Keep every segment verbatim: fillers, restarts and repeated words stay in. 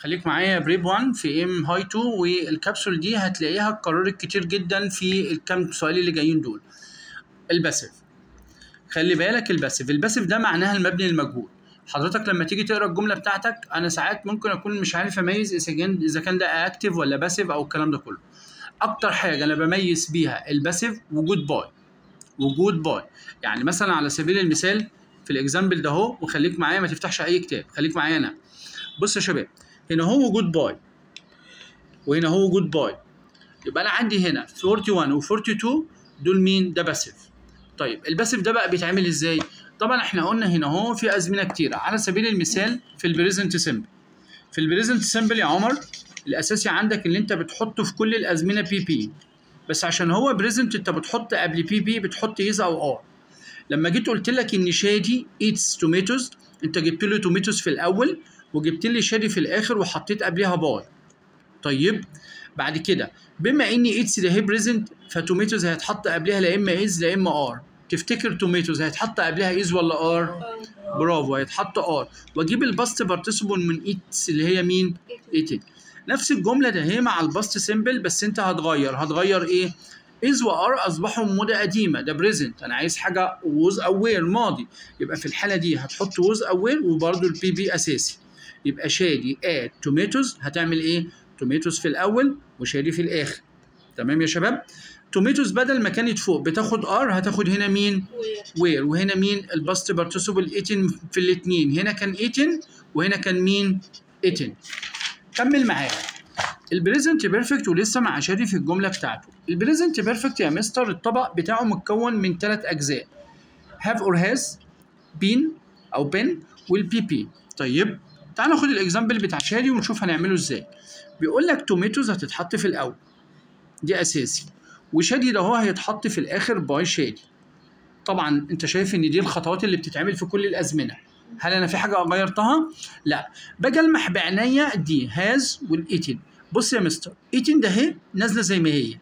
خليك معايا بريب واحد في ام هاي اتنين، والكبسول دي هتلاقيها اتكررت كتير جدا في الكام سؤال اللي جايين دول. الباسيف، خلي بالك الباسيف، الباسيف ده معناها المبني للمجهول. حضرتك لما تيجي تقرا الجمله بتاعتك، انا ساعات ممكن اكون مش عارف اميز اذا كان اذا كان ده اكتف ولا باسيف او الكلام ده كله. اكتر حاجه انا بميز بيها الباسيف وجود باي، وجود باي. يعني مثلا على سبيل المثال في الاكزامبل ده اهو، وخليك معايا ما تفتحش اي كتاب، خليك معايا انا. بص يا شباب، هنا هو وجود باي وهنا هو وجود باي، يبقى انا عندي هنا واحد وأربعين و اتنين وأربعين دول مين؟ ده باسيف. طيب الباسيف ده بقى بيتعمل ازاي؟ طبعا احنا قلنا هنا اهو في ازمنه كتيره. على سبيل المثال في البريزنت سيمبل، في البريزنت سيمبل يا عمر الاساسي عندك اللي انت بتحطه في كل الازمنه بي بي، بس عشان هو بريزنت انت بتحط قبل بي بي بتحط يز او ار. لما جيت قلت لك ان شادي ايتس توميتوز، انت جبت له توميتوز في الاول وجبت لي شادي في الاخر وحطيت قبلها باي. طيب بعد كده بما ان ايتس ده هي بريزنت، فتوميتوز هيتحط قبلها لا اما از لا اما ار. تفتكر توميتوز هيتحط قبلها از ولا ار؟ برافو، هيتحط ار. واجيب الباست بارتيسيبل من ايتس اللي هي مين؟ ايتد. نفس الجمله ده هي مع الباست سيمبل، بس انت هتغير هتغير ايه؟ از وار اصبحوا مده قديمه، ده بريزنت، انا عايز حاجه ووز اوير ماضي، يبقى في الحاله دي هتحط ووز اوير وبرده البي بي اساسي. يبقى شادي اد توميتوز هتعمل ايه؟ توميتوز في الاول وشادي في الاخر. تمام يا شباب؟ توميتوز بدل ما كانت فوق بتاخد ار، هتاخد هنا مين؟ وير. وهنا مين؟ الباست بارتيسيبل ثمانية في الاثنين، هنا كان ثمانية وهنا كان مين؟ ثمانية. كمل معايا البريزنت بيرفكت ولسه مع شادي في الجمله بتاعته. البريزنت بيرفكت يا مستر الطبق بتاعه متكون من ثلاث اجزاء، هاف اور هاز، بين او بين، والبي بي. طيب تعال ناخد الاكزامبل بتاع شادي ونشوف هنعمله ازاي. بيقول لك توميتوز هتتحط في الاول، دي اساسي، وشادي ده هو هيتحط في الاخر باي شادي. طبعا انت شايف ان دي الخطوات اللي بتتعمل في كل الازمنه. هل انا في حاجه غيرتها؟ لا. باجي المح بعينيا دي هاز والايتن. بص يا مستر، ايتن ده اهي نازله زي ما هي،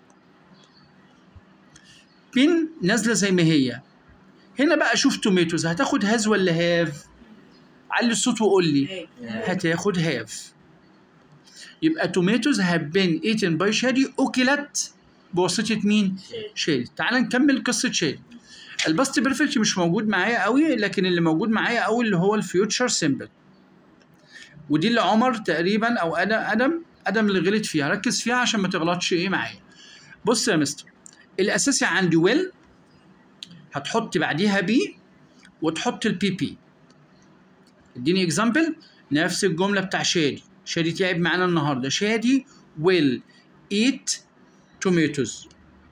بين نازله زي ما هي. هنا بقى شوف توميتوز هتاخد هاز ولا هاف؟ علي الصوت وقول لي. هتاخد هاف. يبقى توميتوز هاف بين ايتن باي شادي، اكلت بواسطه مين؟ شادي. تعال نكمل قصه شادي. الباست بيرفكت مش موجود معايا قوي، لكن اللي موجود معايا قوي اللي هو الفيوتشر سيمبل، ودي اللي عمر تقريبا او ادم ادم ادم اللي غلط فيها. ركز فيها عشان ما تغلطش ايه معايا. بص يا مستر، الاساسي عندي ويل، هتحط بعديها بي وتحط البي بي. اديني اكزامبل. نفس الجمله بتاع شادي. شادي تعب معانا النهارده. شادي ويل ايت توميتوز.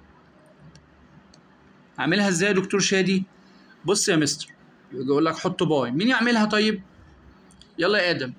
اعملها ازاي يا دكتور شادي؟ بص يا مستر، يقول لك حط باي. مين يعملها طيب؟ يلا يا ادم.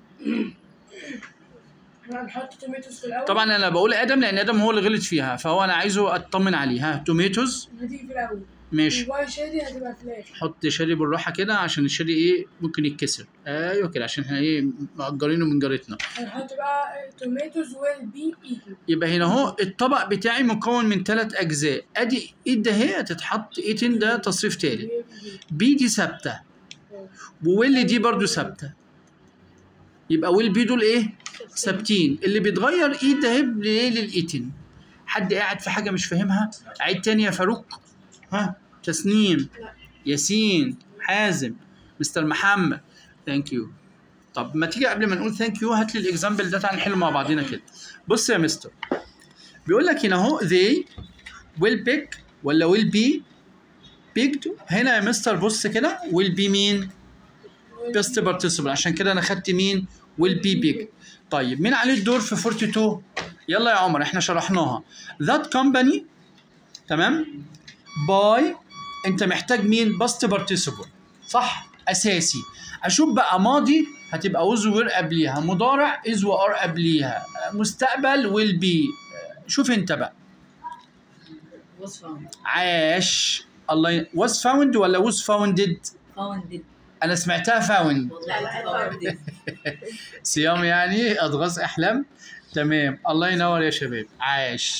هنحط توميتوز في الاول. طبعا انا بقول ادم لان ادم هو اللي غلط فيها، فهو انا عايزه اطمن عليه. ها توميتوز هتيجي في الاول، ماشي، وباي شادي هتبقى في الاخر. حط شادي بالراحه كده عشان الشادي ايه ممكن يتكسر. ايوه كده عشان احنا ايه مأجرينه من جارتنا. هنحط بقى توميتوز ويل بي ايتن. يبقى هنا اهو الطبق بتاعي مكون من ثلاث اجزاء. ادي ايت ده اهي هتتحط ايتن، ده تصريف تالت. بي دي ثابته وويل دي برضو ثابته، يبقى ويل بي دول ايه؟ ثابتين. اللي بيتغير ايت ده اهي ليه؟ للايتن. حد قاعد في حاجه مش فاهمها؟ عيد تاني يا فاروق. ها تسنيم، ياسين، حازم، مستر محمد. ثانك يو. طب ما تيجي قبل ما نقول ثانك يو هات لي الاكزامبل ده، تعال نحل مع بعضينا كده. بص يا مستر، بيقول لك هنا اهو they will pick ولا will be picked. هنا يا مستر بص كده will be مين؟ past participle، عشان كده انا خدت مين؟ will be picked. طيب مين عليه الدور في اتنين وأربعين؟ يلا يا عمر احنا شرحناها. that company تمام باي، انت محتاج مين؟ باست بارتيسيبل صح؟ اساسي. اشوف بقى ماضي هتبقى وز وير قبليها، مضارع از وار قبليها، مستقبل ويل بي. شوف انت بقى. عاش. الله. was found ولا was founded؟ founded. انا سمعتها فاوند. صيام يعني اضغاث احلام. تمام، الله ينور يا شباب، عاش.